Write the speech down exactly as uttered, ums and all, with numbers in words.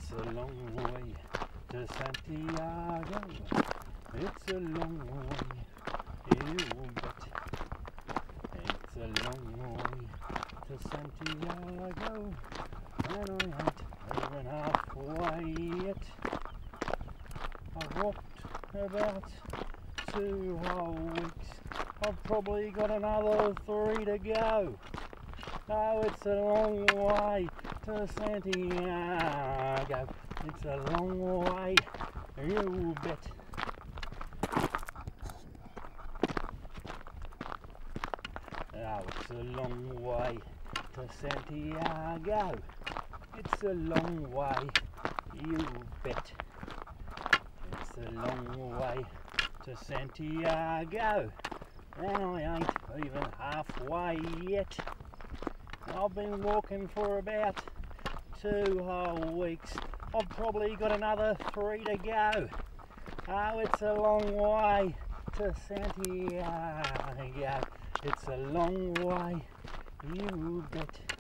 It's a long way to Santiago. It's a long way, you bet. It's a long way to Santiago, and I ain't even halfway yet. I've walked about two whole weeks. I've probably got another three to go. Oh, it's a long way to Santiago. It's a long way, you bet. Oh, it's a long way to Santiago. It's a long way, you bet. It's a long way to Santiago, and I ain't even halfway yet. I've been walking for about two whole weeks. I've probably got another three to go. Oh, it's a long way to Santiago. It's a long way, you bet.